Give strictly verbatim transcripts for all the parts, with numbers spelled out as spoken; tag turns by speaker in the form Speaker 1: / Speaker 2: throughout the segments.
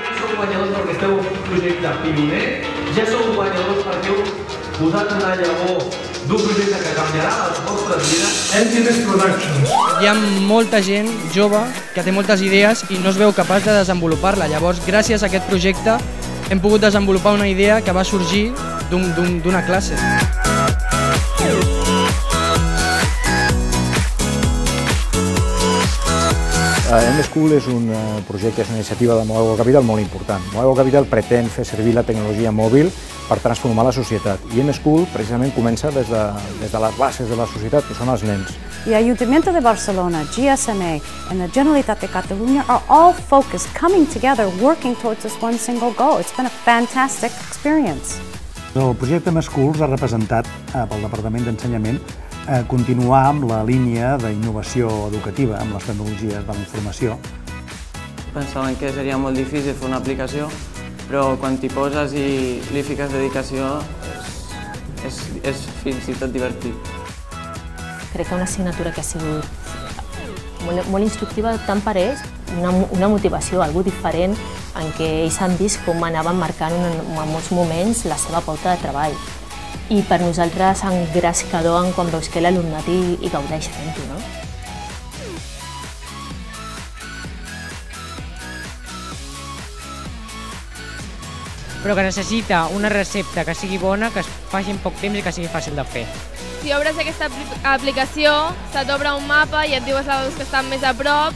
Speaker 1: Ja sou guanyadors perquè esteu en un projecte pioner, ja sou guanyadors perquè heu posat una llavor d'un projecte que canviarà les vostres vides.
Speaker 2: Entities Productions.
Speaker 3: Hi ha molta gent jove que té moltes idees i no es veu capaç de desenvolupar-la. Llavors, gràcies a aquest projecte, hem pogut desenvolupar una idea que va sorgir d'una classe.
Speaker 4: mSchools és un projecte, és una iniciativa de Mobile Capital molt important. Mobile Capital pretén fer servir la tecnologia mòbil per transformar la societat. I mSchools precisament comença des de, des de les bases de la societat, que són els nens.
Speaker 5: The Ayuntamiento de Barcelona, G S M A, and the Generalitat de Catalunya are all focused, coming together, working towards this one single goal. It's been a fantastic experience.
Speaker 2: El projecte mSchools ha representat pel Departament d'Ensenyament continuar amb la línia d'innovació educativa amb les tecnologies de la informació.
Speaker 6: Pensaven que seria molt difícil fer una aplicació, però quan t'hi poses i li fiques dedicació és, és fins i tot divertit.
Speaker 7: Crec que una assignatura que ha sigut molt, molt instructiva tant per ells, una, una motivació, algo diferent, en què ells han vist com anaven marcant en, en molts moments la seva pauta de treball. I per nosaltres engrescador quan veus que l'alumnat hi, hi gaudeix fent-ho, no?
Speaker 8: Però que necessita una recepta que sigui bona, que es faci en poc temps i que sigui fàcil de fer.
Speaker 9: Si obres aquesta aplicació, se t'obre un mapa i et diu els adults que estan més a prop.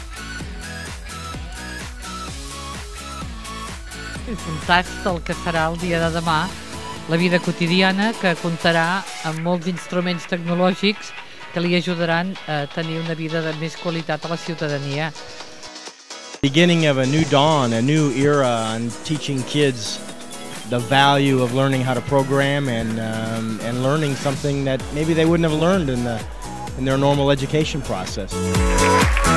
Speaker 10: És un tast del que serà el dia de demà, la vida quotidiana, que comptarà amb molts instruments tecnològics que li ajudaran a tenir una vida de més qualitat a la ciutadania.
Speaker 11: Beginning of a new dawn, a new era on teaching kids the value of learning how to program and um, and learning something that maybe they wouldn't have learned in the in their normal education process.